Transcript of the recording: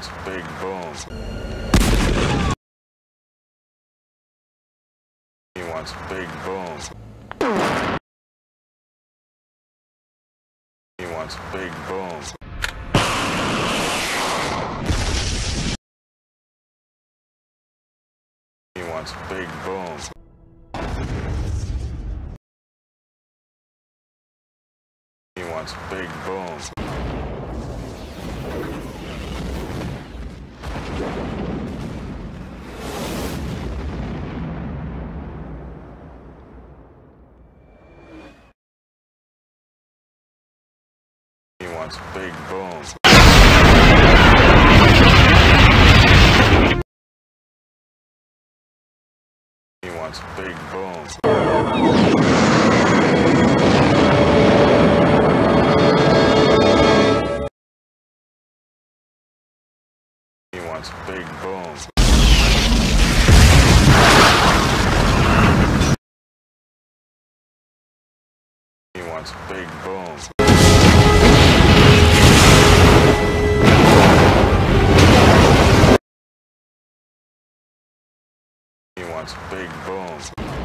wants big boom. He wants big boom. He wants big boom. He wants big boom. He wants big boom. He wants big boom. He wants big boom. He wants big boom. He wants big boom. He wants big boom.